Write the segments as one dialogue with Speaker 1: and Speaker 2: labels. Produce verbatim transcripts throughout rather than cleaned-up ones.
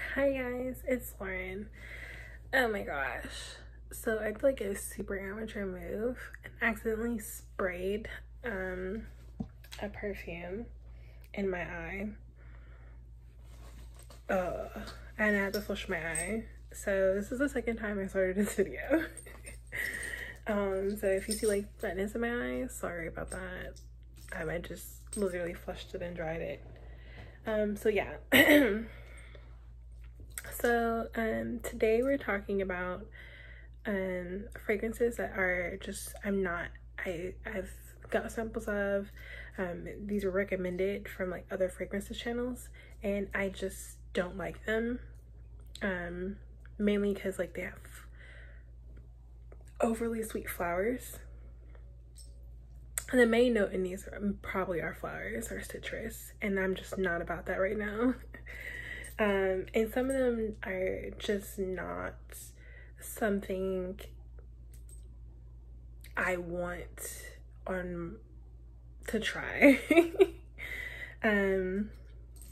Speaker 1: Hi guys, it's Lauren. Oh my gosh. So I did like a super amateur move and accidentally sprayed um a perfume in my eye. Uh and I had to flush my eye. So this is the second time I started this video. um so if you see like redness in my eye, sorry about that. Um, I just literally flushed it and dried it. Um so yeah. So um today we're talking about um fragrances that are just I'm not I I've got samples of. Um these are recommended from like other fragrances channels and I just don't like them, um mainly because like they have overly sweet flowers, and the main note in these are, probably are flowers or citrus, and I'm just not about that right now. Um, and some of them are just not something I want on to try. um,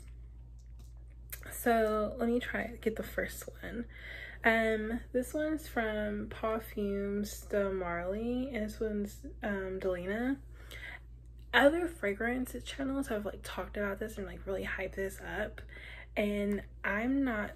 Speaker 1: so let me try get the first one. Um, this one's from Parfums de Marly, and this one's um Delina. Other fragrance channels have like talked about this and like really hyped this up, and I'm not,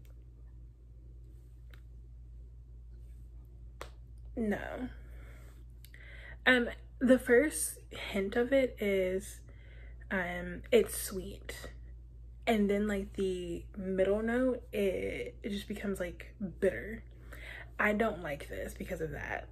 Speaker 1: no. Um, the first hint of it is, um, it's sweet. And then like the middle note, it, it just becomes like bitter. I don't like this because of that.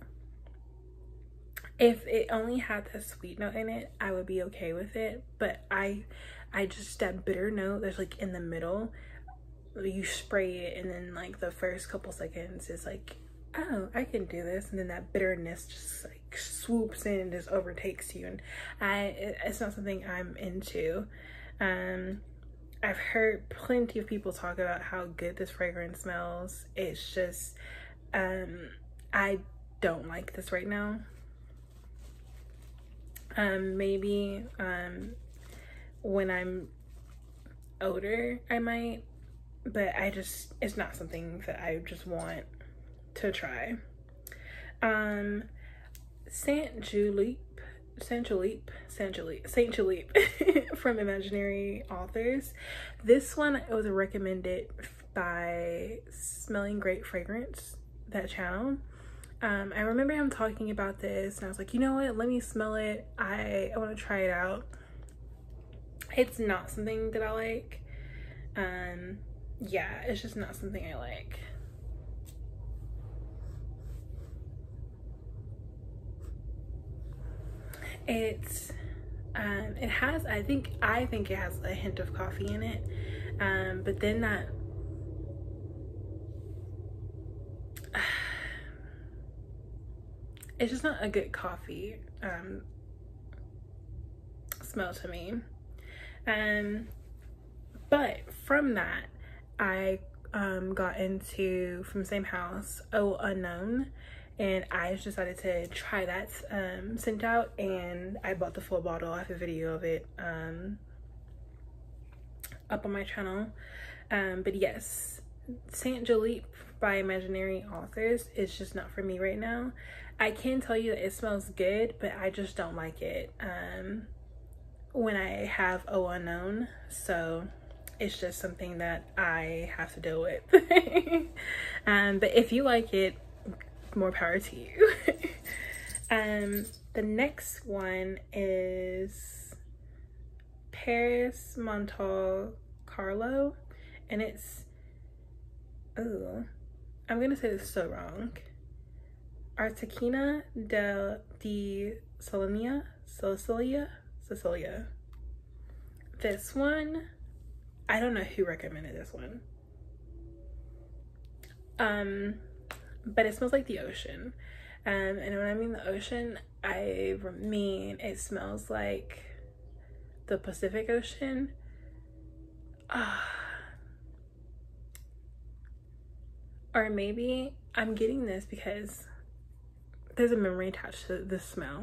Speaker 1: If it only had the sweet note in it, I would be okay with it. But I, I just, that bitter note that's like in the middle, you spray it and then like the first couple seconds is like, oh, I can do this, and then that bitterness just like swoops in and just overtakes you, and I it's not something I'm into. um I've heard plenty of people talk about how good this fragrance smells. It's just um I don't like this right now. Um maybe um when I'm older I might, but I just, it's not something that I just want to try. Um, Saint Juliep, Saint Juliep, Saint Juliep, Saint Juliep from Imaginary Authors. This one was recommended by Smelling Great Fragrance, that channel. Um, I remember him talking about this and I was like, you know what, let me smell it. I, I want to try it out. It's not something that I like. Um, yeah, it's just not something I like. It's um it has, I think I think it has a hint of coffee in it, um but then that it's just not a good coffee um smell to me. Um but from that I um got into, from same house, Oh Unknown, and I just decided to try that um scent out, and I bought the full bottle. I have a video of it um up on my channel. Um but yes, Saint Juliep by Imaginary Authors is just not for me right now. I can tell you that it smells good, but I just don't like it um when I have Oh Unknown, so it's just something that I have to deal with. Um but if you like it, more power to you. Um the next one is Paris Monte Carlo, and it's, oh, I'm gonna say this so wrong, Artequina del di Sicilia, Sicilia, Sicilia. This one, I don't know who recommended this one, um but it smells like the ocean. Um and when I mean the ocean, I mean it smells like the Pacific Ocean. Ah. Or maybe I'm getting this because there's a memory attached to this smell.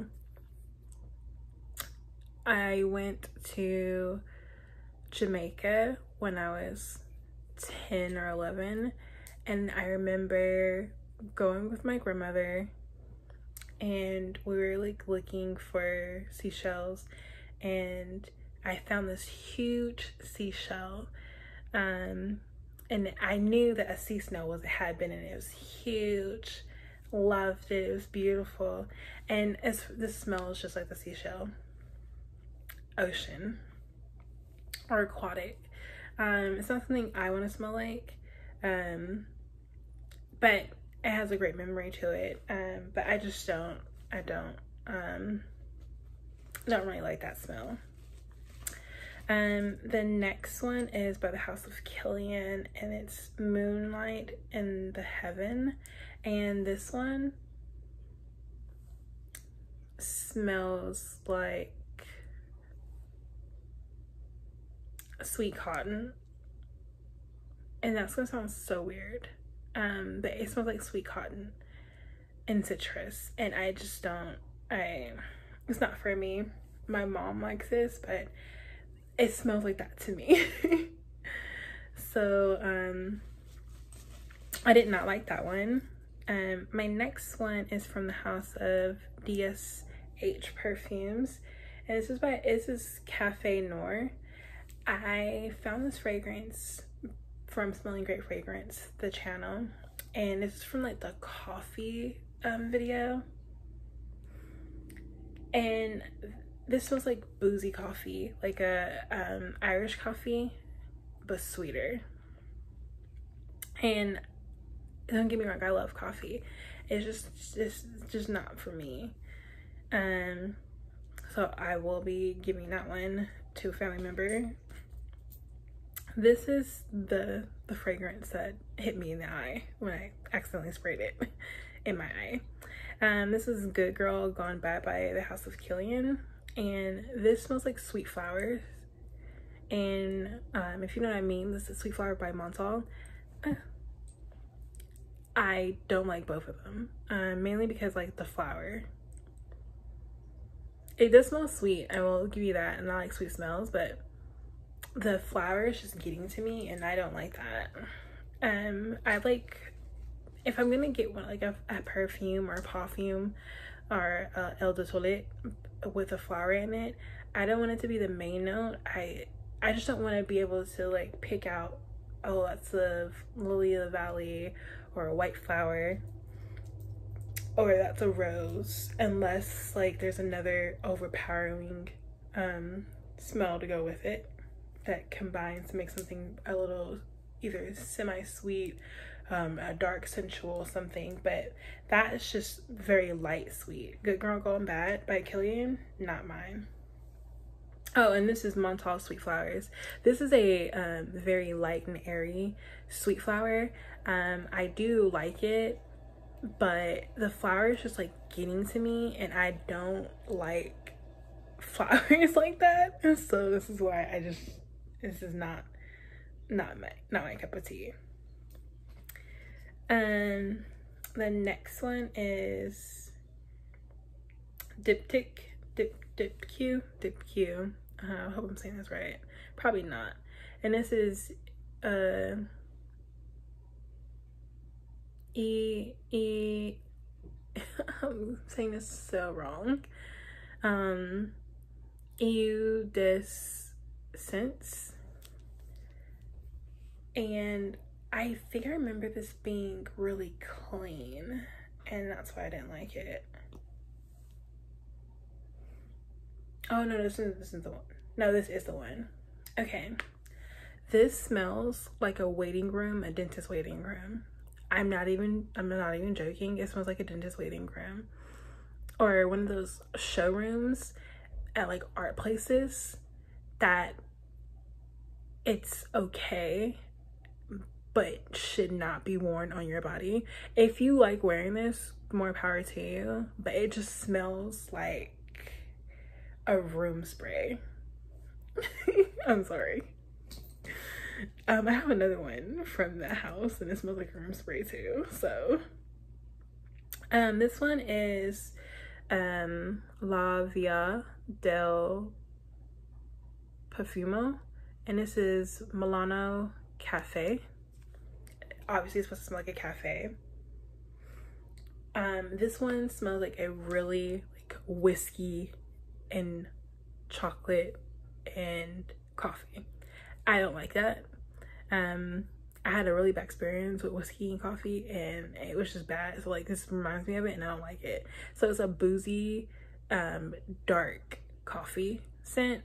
Speaker 1: I went to Jamaica when I was ten or eleven, and I remember going with my grandmother, and we were like looking for seashells, and I found this huge seashell, um and I knew that a sea snail was had been in it. It was huge. Loved it. It was beautiful, and it's this smells just like the seashell. Ocean or aquatic. Um it's not something I want to smell like, um but it has a great memory to it, um but I just don't I don't um don't really like that smell. Um the next one is by the House of Killian, and it's Moonlight in the Heaven, and this one smells like sweet cotton, and that's gonna sound so weird, um but it smells like sweet cotton and citrus, and I just don't I it's not for me. My mom likes this, but it smells like that to me. So um I did not like that one. Um my next one is from the House of D S H Perfumes, and this is by this is Cafe Noir. I found this fragrance from Smelling Great Fragrance, the channel, and this is from like the coffee um video, and this smells like boozy coffee, like a um Irish coffee but sweeter. And don't get me wrong, I love coffee. It's just just just not for me. Um so I will be giving that one to a family member. This is the the fragrance that hit me in the eye when I accidentally sprayed it in my eye. Um, this is Good Girl Gone Bad by the House of Killian, and this smells like sweet flowers. And um, if you know what I mean, this is Sweet Flower by Montal. Uh, I don't like both of them, um, mainly because like the flower. It does smell sweet, I will give you that, and I like sweet smells, but the flower is just getting to me, and I don't like that. Um, I like, if I'm gonna get one, like a, a perfume or a perfume or uh, Eau de Toilette with a flower in it, I don't want it to be the main note. I I just don't want to be able to like pick out, oh, that's the lily of the valley or a white flower, or that's a rose, unless like there's another overpowering um, smell to go with it that combines to make something a little either semi-sweet, um, a dark sensual something, but that is just very light sweet. Good Girl Gone Bad by Killian, not mine. Oh, and this is Montal Sweet Flowers. This is a um, very light and airy sweet flower. Um, I do like it, but the flower is just like getting to me, and I don't like flowers like that. So this is why I just, this is not not my not my cup of tea. Um the next one is Diptyque Dip Diptyque Diptyque. Uh, I hope I'm saying this right. Probably not. And this is uh E E I'm saying this so wrong. Um Eau de Scents. And I think I remember this being really clean, and that's why I didn't like it. Oh no, this is this is the one. No, this is the one. Okay. This smells like a waiting room, a dentist waiting room. I'm not even I'm not even joking. It smells like a dentist waiting room. Or one of those showrooms at like art places that it's okay but should not be worn on your body. If you like wearing this, more power to you, but it just smells like a room spray. I'm sorry. Um, I have another one from the house, and it smells like a room spray too. So, um, this one is um La Via del Perfumo, and this is Milano Cafe. obviously it's supposed to smell like a cafe. Um, this one smells like a really like whiskey and chocolate and coffee. I don't like that. Um, I had a really bad experience with whiskey and coffee and it was just bad. So like this reminds me of it and I don't like it. So it's a boozy, um, dark coffee scent.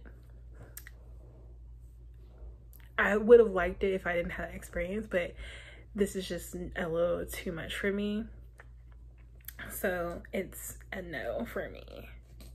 Speaker 1: I would have liked it if I didn't have that experience, but this is just a little too much for me. So it's a no for me.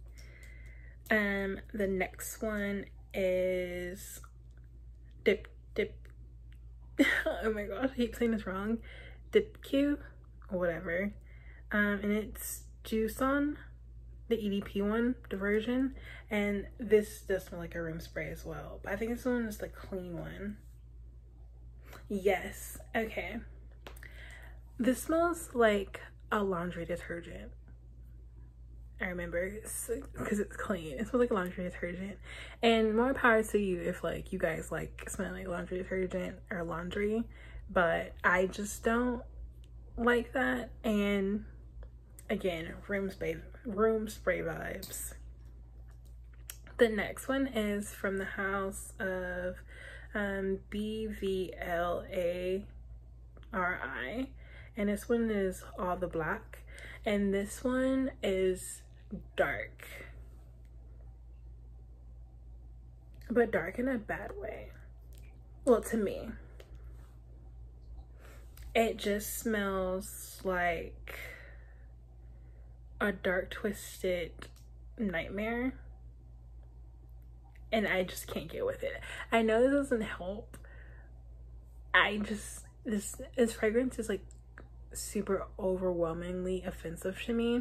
Speaker 1: Um, the next one is Dip Dip. Oh my gosh, I keep saying this wrong. Diptyque or whatever. Um, and it's Joseon, the E D P one, the version. And this does smell like a room spray as well. But I think this one is the clean one. Yes, okay. This smells like a laundry detergent. I remember because it's clean. It smells like a laundry detergent. And more power to you if like you guys like smelling like laundry detergent or laundry. But I just don't like that. And again, room spray, room spray vibes. The next one is from the house of um, B V L A R I. And this one is All the Black. And this one is dark. But dark in a bad way. Well, to me. It just smells like a dark, twisted nightmare. And I just can't get with it. I know this doesn't help. I just, this, this fragrance is like super overwhelmingly offensive to me.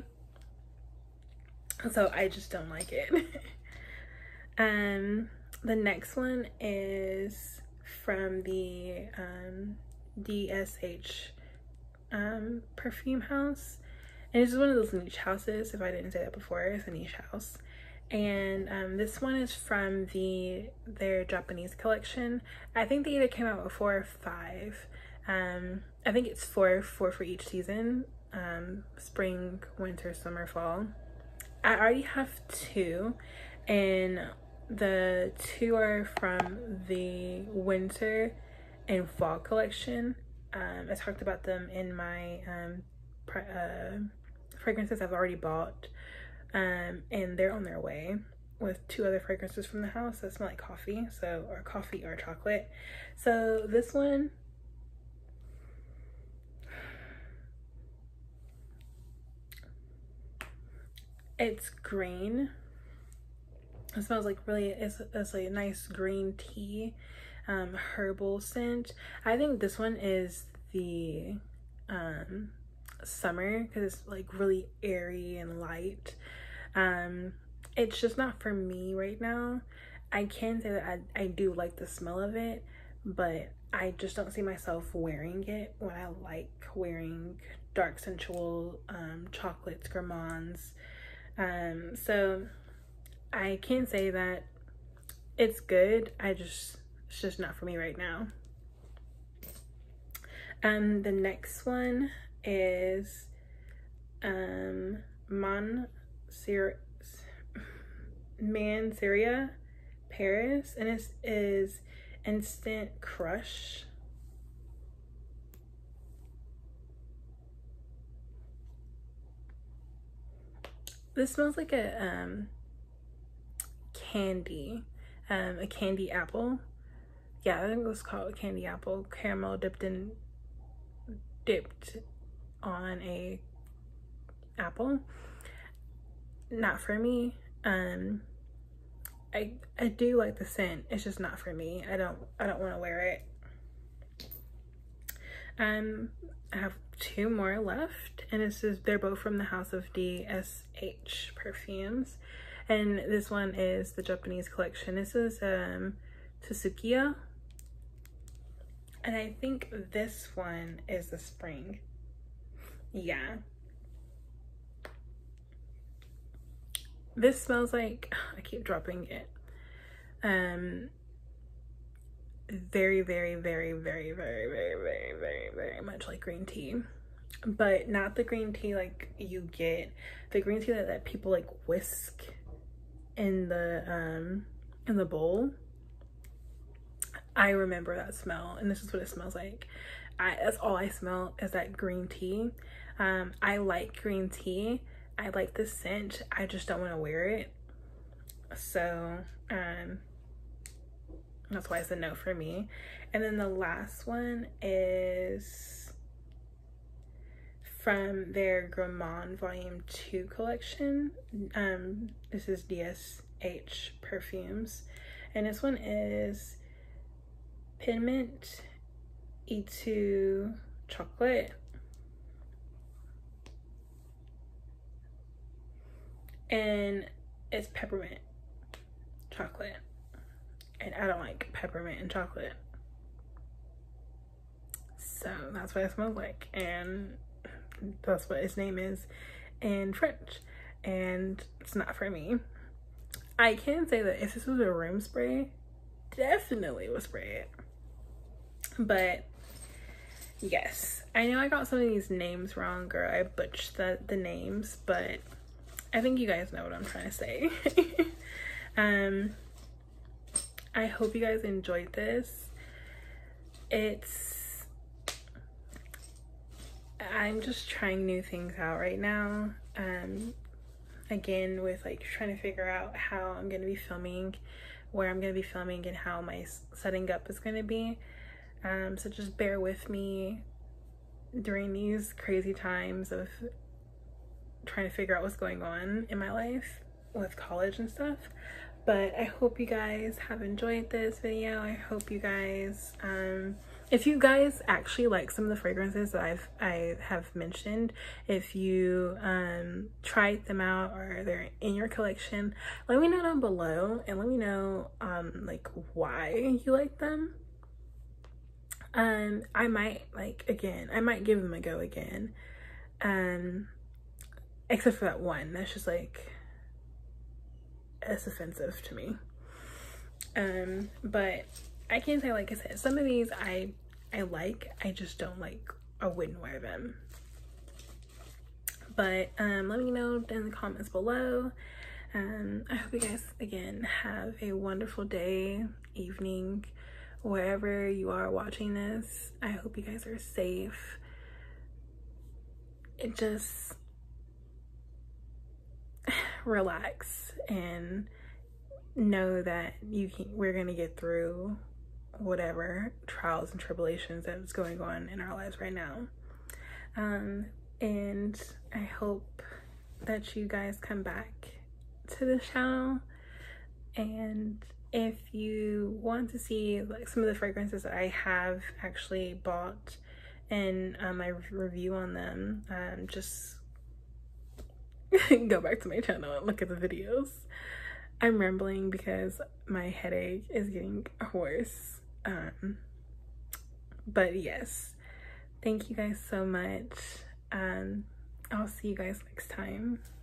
Speaker 1: So I just don't like it. Um, the next one is from the um, D S H um, perfume house. And it's one of those niche houses. If I didn't say that before, it's a niche house. And um, this one is from the their Japanese collection. I think they either came out with four or five. Um, I think it's four, four for each season. Um, spring, winter, summer, fall. I already have two, and the two are from the winter and fall collection. Um, I talked about them in my um, uh, fragrances I've already bought. Um, and they're on their way with two other fragrances from the house that smell like coffee, so or coffee or chocolate. So this one, it's green. It smells like really, it's, it's like a nice green tea, um, herbal scent. I think this one is the um, summer because it's like really airy and light. Um, it's just not for me right now. I can say that I, I do like the smell of it, but I just don't see myself wearing it when I like wearing dark sensual um, chocolates, gourmands. Um, so I can say that it's good. I just, it's just not for me right now. Um, the next one is um, Mon Ser Manceria Paris, and it is Instant Crush. This smells like a um, candy, um, a candy apple. Yeah, I think it was called candy apple, caramel dipped in, dipped on a apple. Not for me. Um, I I do like the scent. It's just not for me. I don't I don't want to wear it. Um, I have two more left, and this is they're both from the house of D S H perfumes, and this one is the Japanese collection. This is um Tsukiya, and I think this one is the spring. Yeah. This smells like, I keep dropping it. Um, very, very, very, very, very, very, very, very, very much like green tea, but not the green tea like you get, the green tea that, that people like whisk in the um in the bowl. I remember that smell, and this is what it smells like. I that's all I smell is that green tea. um I like green tea, I like the scent, I just don't want to wear it. So um that's why it's a no for me. And then the last one is from their Gourmand Volume two collection. Um, this is D S H Perfumes. And this one is Pigment E two Chocolate. And it's peppermint chocolate. And I don't like peppermint and chocolate. So that's what it smells like. And that's what its name is in French. And it's not for me. I can say that if this was a room spray, definitely would spray it. But yes, I know I got some of these names wrong, or I butchered the, the names, but I think you guys know what I'm trying to say. um, I hope you guys enjoyed this. It's, I'm just trying new things out right now. Um, again, with like trying to figure out how I'm going to be filming, where I'm going to be filming, and how my setting up is going to be. Um, so just bear with me during these crazy times of trying to figure out what's going on in my life with college and stuff. But I hope you guys have enjoyed this video. I hope you guys, um, if you guys actually like some of the fragrances that I've, I have mentioned, if you um, tried them out or they're in your collection, let me know down below, and let me know um, like why you like them. Um, I might, like, again, I might give them a go again. Um, except for that one, that's just like, it's offensive to me. Um, but I can say, like I said, some of these I I like, I just don't like, I wouldn't wear them. But um, let me know in the comments below. Um, I hope you guys, again, have a wonderful day, evening, wherever you are watching this. I hope you guys are safe. It just relax and know that you can, we're gonna get through whatever trials and tribulations that's going on in our lives right now. Um, and I hope that you guys come back to the channel. And if you want to see like some of the fragrances that I have actually bought and um, my review on them, um, just go back to my channel and look at the videos. I'm rambling because my headache is getting worse. Um, but yes, thank you guys so much. Um, I'll see you guys next time.